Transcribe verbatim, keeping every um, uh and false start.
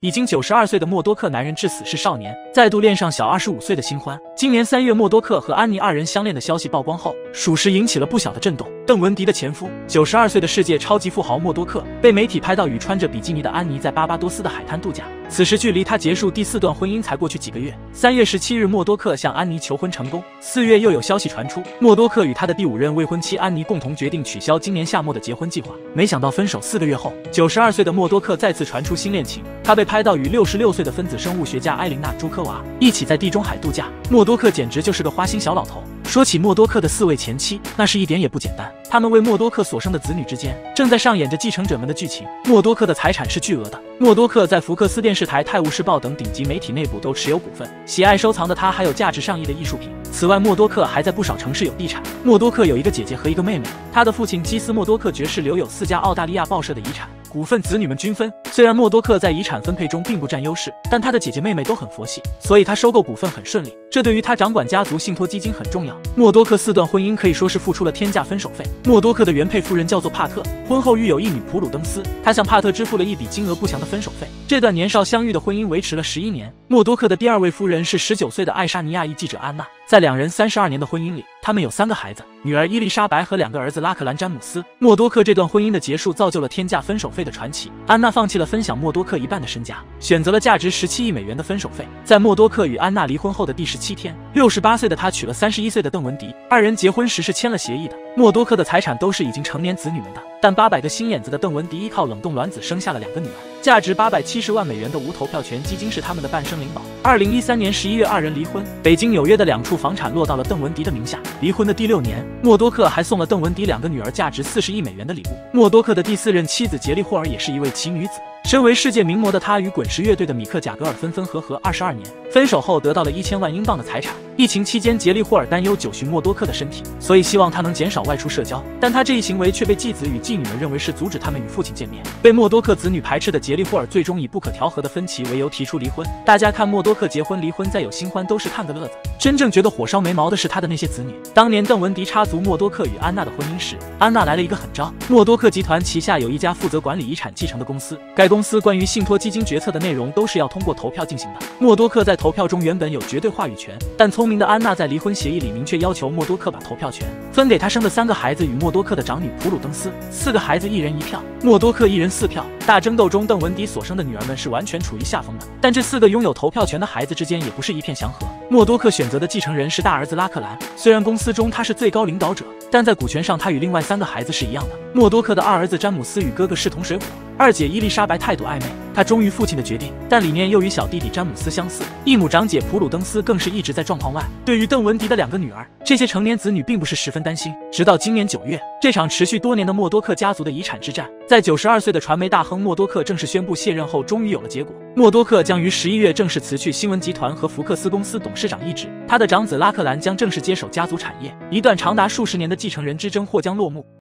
已经九十二岁的默多克男人至死是少年，再度恋上小二十五岁的新欢。今年三月，默多克和安妮二人相恋的消息曝光后，属实引起了不小的震动。邓文迪的前夫，九十二岁的世界超级富豪默多克，被媒体拍到与穿着比基尼的安妮在巴巴多斯的海滩度假。此时距离他结束第四段婚姻才过去几个月。三月十七日，默多克向安妮求婚成功。四月又有消息传出，默多克与他的第五任未婚妻安妮共同决定取消今年夏末的结婚计划。没想到分手四个月后，九十二岁的默多克再次传出新恋情，他被拍到与六十六岁的分子生物学家埃琳娜·朱科娃一起在地中海度假。默多克简直就是个花心小老头。说起默多克的四位前妻，那是一点也不简单。他们为默多克所生的子女之间，正在上演着继承者们的剧情。默多克的财产是巨额的。默多克在福克斯电视台、泰晤士报等顶级媒体内部都持有股份。喜爱收藏的他还有价值上亿的艺术品。此外，默多克还在不少城市有地产。默多克有一个姐姐和一个妹妹。他的父亲基斯·默多克爵士留有四家澳大利亚报社的遗产。股份子女们均分，虽然默多克在遗产分配中并不占优势，但他的姐姐妹妹都很佛系，所以他收购股份很顺利。这对于他掌管家族信托基金很重要。默多克四段婚姻可以说是付出了天价分手费。默多克的原配夫人叫做帕特，婚后育有一女普鲁登斯，他向帕特支付了一笔金额不详的分手费。这段年少相遇的婚姻维持了十一年。默多克的第二位夫人是十九岁的爱沙尼亚裔记者安娜，在两人三十二年的婚姻里，他们有三个孩子，女儿伊丽莎白和两个儿子拉克兰、詹姆斯。默多克这段婚姻的结束造就了天价分手费的传奇。安娜放弃了分享默多克一半的身家，选择了价值十七亿美元的分手费。在默多克与安娜离婚后的第十七天，六十八岁的他娶了三十一岁的邓文迪，二人结婚时是签了协议的。默多克的财产都是已经成年子女们的，但八百个心眼子的邓文迪依靠冷冻卵子生下了两个女儿。价值八百七十万美元的无投票权基金是他们的半生灵宝。二零一三年十一月，二人离婚。北京、纽约的两处房产落到了邓文迪的名下。离婚的第六年，默多克还送了邓文迪两个女儿价值四十亿美元的礼物。默多克的第四任妻子杰利霍尔也是一位奇女子。身为世界名模的她与滚石乐队的米克贾格尔分分合合二十二年，分手后得到了一千万英镑的财产。疫情期间，杰利霍尔担忧九旬默多克的身体，所以希望他能减少外出社交，但他这一行为却被继子与继女们认为是阻止他们与父亲见面。被默多克子女排斥的杰利霍尔最终以不可调和的分歧为由提出离婚。大家看默多克结婚离婚再有新欢都是看个乐子，真正觉得火烧眉毛的是他的那些子女。当年邓文迪插足默多克与安娜的婚姻时，安娜来了一个狠招。默多克集团旗下有一家负责管理遗产继承的公司，该公司关于信托基金决策的内容都是要通过投票进行的。默多克在投票中原本有绝对话语权，但聪明的安娜在离婚协议里明确要求默多克把投票权分给他生的三个孩子与默多克的长女普鲁登斯，四个孩子一人一票，默多克一人四票。大争斗中，邓文迪所生的女儿们是完全处于下风的，但这四个拥有投票权的孩子之间也不是一片祥和。默多克选择的继承人是大儿子拉克兰，虽然公司中他是最高领导者，但在股权上他与另外三个孩子是一样的。默多克的二儿子詹姆斯与哥哥势同水火，二姐伊丽莎白态度暧昧，他忠于父亲的决定，但理念又与小弟弟詹姆斯相似。异母长姐普鲁登斯更是一直在状况外。对于邓文迪的两个女儿，这些成年子女并不是十分担心。直到今年九月，这场持续多年的默多克家族的遗产之战，在九十二岁的传媒大亨默多克正式宣布卸任后，终于有了结果。默多克将于十一月正式辞去新闻集团和福克斯公司董事长一职，他的长子拉克兰将正式接手家族产业，一段长达数十年的继承人之争或将落幕。